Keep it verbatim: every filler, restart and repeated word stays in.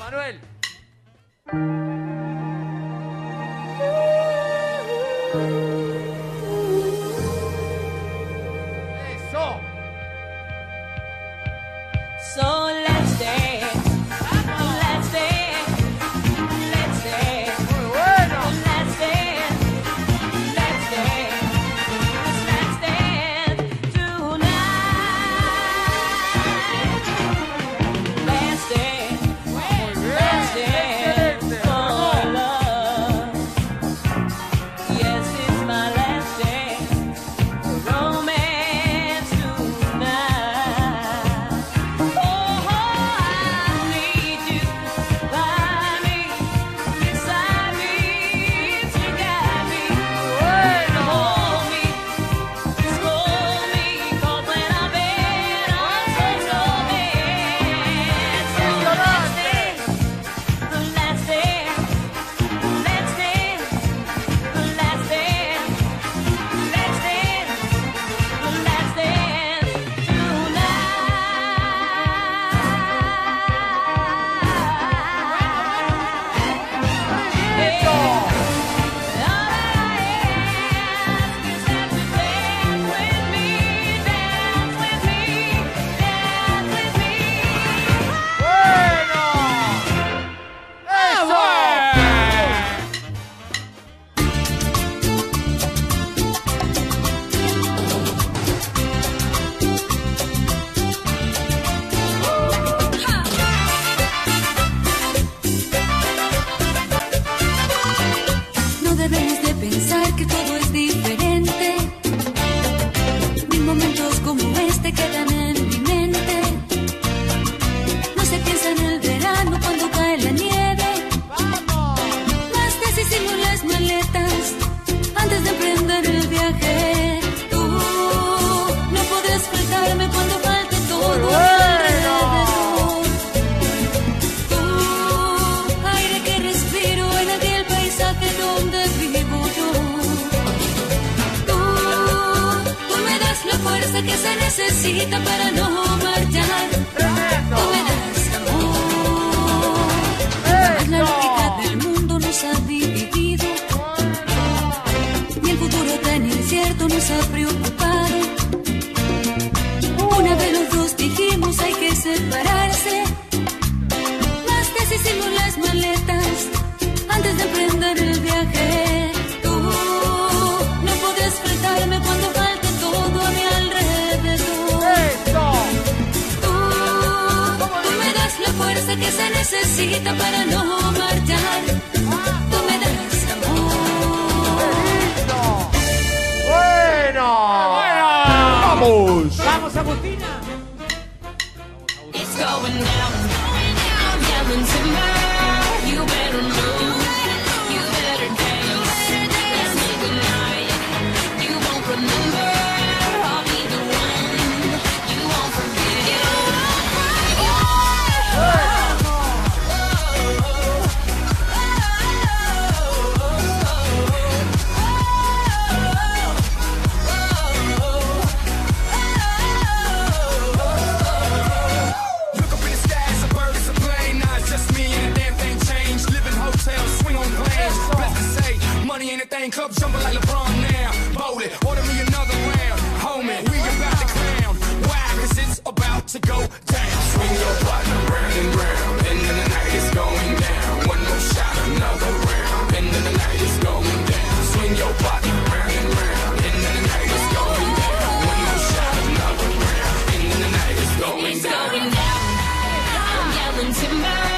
Manuel. Eso. So let's dance, let's dance, let's dance. Muy bueno. Let's dance, let's dance, let's dance tonight. Let's dance, let's dance for love. Yes, it's my last dance for romance tonight. Oh, I need you by me, beside me, to guide me. Hold me, just hold me, 'cause when I'm in, I'm so romance. So let's dance, let's dance, let's dance, let's dance, let's dance, let's dance tonight. All I ask is that you dance with me, dance with me, dance with me. Bueno. No debemos de pensar que todo es diferente. Mil momentos como este quedan en mi mente. No se piensa en el verano cuando cae la nieve. Más deshicimos las maletas antes de emprender el viaje. Tú no podrás faltarme cuando falte todo a mi alrededor. Tú, aire que respiro en aquel paisaje donde vivo yo. Tú, tú me das la fuerza que se necesita para no marchar. Tú me das amor. Jamás la lógica del mundo nos ha dividido. Y el futuro tan incierto nos ha preocupado. Una vez los dos dijimos hay que separarse. Más deshicimos las maletas antes de emprender el viaje. Tú no podrás faltarme cuando falte todo a mi alrededor. Eso. Tú, tú me das la fuerza que se necesita para no marchar. Tú me das amor. Bueno. ¡Vamos! Vamos, Agustina. It's going down, I'm yelling timber. You better move, you better dance. Let's make a night you won't remember. I'll be the one you won't forget. Look up in the sky, it's a bird, it's a plane. Nah, it's just me and the damn thing changed. Live in hotels, swing on planes. Blessed to say, money ain't a thing. Club jumping like LeBron now. Bowl it, order me another round. Homie, we about to clown. Why? 'Cause it's about to go down. Swing your partner round and round. End of the night is going down. One more shot, another round. End of the night is going down. Swing your partner round and round. End of the night is going down. One more shot, another round. End of the night is going It's down. going down, I'm yelling timber.